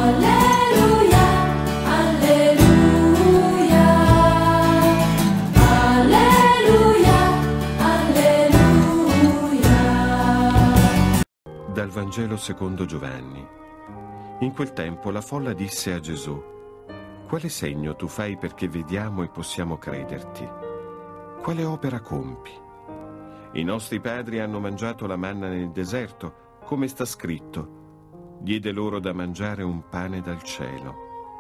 Alleluia, alleluia, alleluia, alleluia. Dal Vangelo secondo Giovanni. In quel tempo la folla disse a Gesù: quale segno tu fai perché vediamo e possiamo crederti? Quale opera compi? I nostri padri hanno mangiato la manna nel deserto, come sta scritto: diede loro da mangiare un pane dal cielo.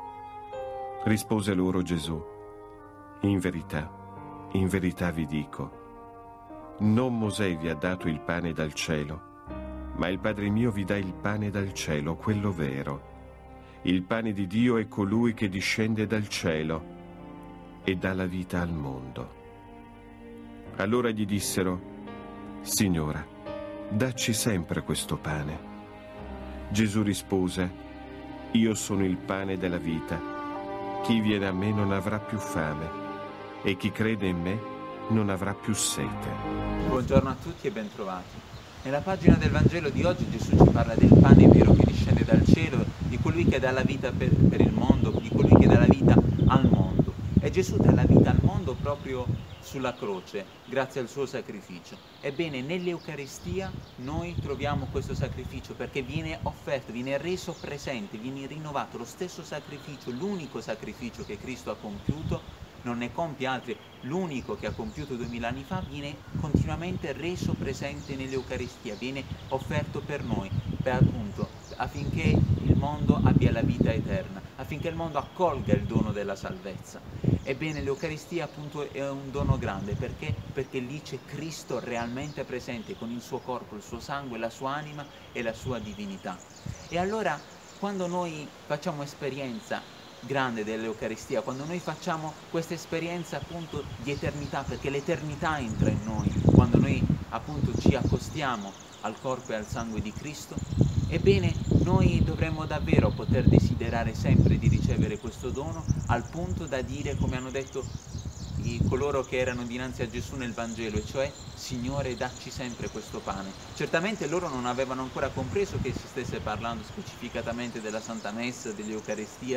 Rispose loro Gesù: in verità vi dico, non Mosè vi ha dato il pane dal cielo, ma il Padre mio vi dà il pane dal cielo, quello vero. Il pane di Dio è colui che discende dal cielo e dà la vita al mondo. Allora gli dissero: Signora, dacci sempre questo pane. Gesù rispose: io sono il pane della vita. Chi viene a me non avrà più fame, e chi crede in me non avrà più sete. Buongiorno a tutti e bentrovati. Nella pagina del Vangelo di oggi Gesù ci parla del pane vero che discende dal cielo, di colui che dà la vita per il mondo, di colui che dà la vita al mondo. E Gesù dà la vita al mondo proprio sulla croce, grazie al suo sacrificio. Ebbene, nell'Eucaristia noi troviamo questo sacrificio perché viene offerto, viene reso presente, viene rinnovato lo stesso sacrificio, l'unico sacrificio che Cristo ha compiuto, non ne compie altri, l'unico che ha compiuto 2000 anni fa, viene continuamente reso presente nell'Eucaristia, viene offerto per noi, per appunto affinché il mondo abbia la vita eterna, affinché il mondo accolga il dono della salvezza. Ebbene, l'Eucaristia appunto è un dono grande, perché? Perché lì c'è Cristo realmente presente con il suo corpo, il suo sangue, la sua anima e la sua divinità. E allora, quando noi facciamo esperienza grande dell'Eucaristia, quando noi facciamo questa esperienza appunto di eternità, perché l'eternità entra in noi, quando noi appunto ci accostiamo al corpo e al sangue di Cristo, ebbene noi dovremmo davvero poter desiderare sempre di ricevere questo dono, al punto da dire, come hanno detto coloro che erano dinanzi a Gesù nel Vangelo, e cioè: Signore, dacci sempre questo pane. Certamente loro non avevano ancora compreso che si stesse parlando specificatamente della Santa Messa, dell'Eucaristia,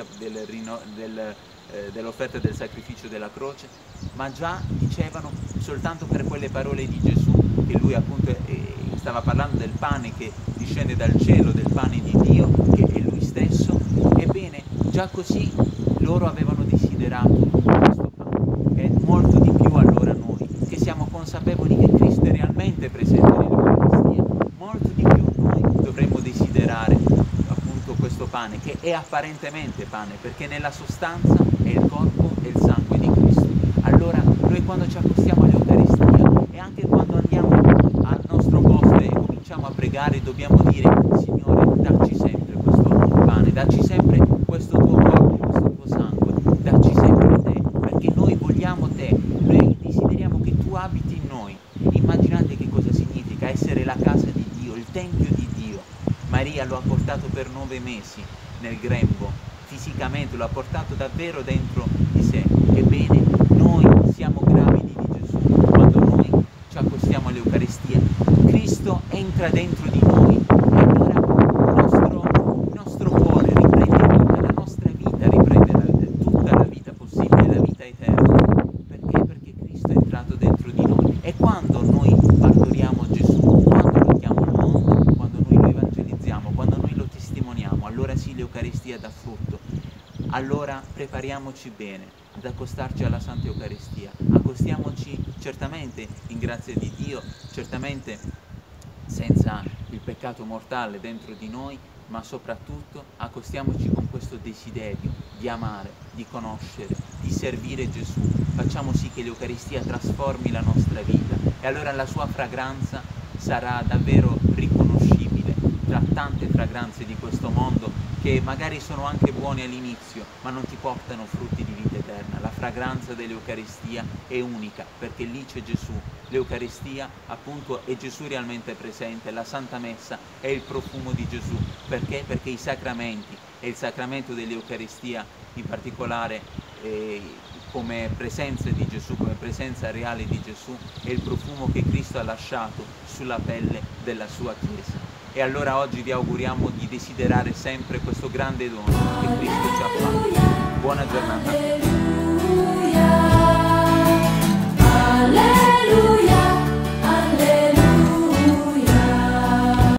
dell'offerta del sacrificio della croce, ma già dicevano, soltanto per quelle parole di Gesù, che lui appunto stava parlando del pane che discende dal cielo, del pane di Dio, che è lui stesso. Ebbene, già così loro avevano desiderato questo pane. E molto di più allora noi, che siamo consapevoli che Cristo è realmente presente nell'Eucaristia, molto di più noi dovremmo desiderare appunto questo pane, che è apparentemente pane, perché nella sostanza è il corpo e il sangue di Cristo. Allora noi, quando ci accostiamo all'Eucaristia e anche quando andiamo al nostro posto e cominciamo a pregare, dobbiamo dire: Signore, dacci sempre questo pane, dacci sempre questo tuo corpo, questo tuo sangue, dacci sempre te, perché noi vogliamo te, noi desideriamo che tu abiti in noi. Immaginate che cosa significa essere la casa di Dio, il Tempio di Dio. Maria lo ha portato per 9 mesi nel grembo, fisicamente lo ha portato davvero dentro di sé. Ebbene, noi siamo gravidi di Gesù quando noi ci accostiamo all'Eucaristia. Cristo entra dentro di noi e allora il nostro cuore riprende vita, la nostra vita riprende tutta la vita possibile, la vita eterna. Perché? Perché Cristo è entrato dentro di noi. E quando noi partoriamo Gesù, quando lo diamo al mondo, quando noi lo evangelizziamo, quando noi lo testimoniamo, allora sì, l'Eucaristia dà frutto. Allora prepariamoci bene ad accostarci alla Santa Eucaristia, accostiamoci certamente in grazia di Dio, certamente senza il peccato mortale dentro di noi, ma soprattutto accostiamoci con questo desiderio di amare, di conoscere, di servire Gesù. Facciamo sì che l'Eucaristia trasformi la nostra vita, e allora la sua fragranza sarà davvero riconoscibile tra tante fragranze di questo mondo, che magari sono anche buone all'inizio, ma non ti portano frutti di vita eterna. La fragranza dell'Eucaristia è unica, perché lì c'è Gesù. L'Eucaristia appunto è Gesù realmente presente, la Santa Messa è il profumo di Gesù. Perché? Perché i sacramenti, e il sacramento dell'Eucaristia in particolare, come presenza di Gesù, come presenza reale di Gesù, è il profumo che Cristo ha lasciato sulla pelle della sua Chiesa. e allora oggi vi auguriamo di desiderare sempre questo grande dono che Cristo ci ha fatto. Buona giornata.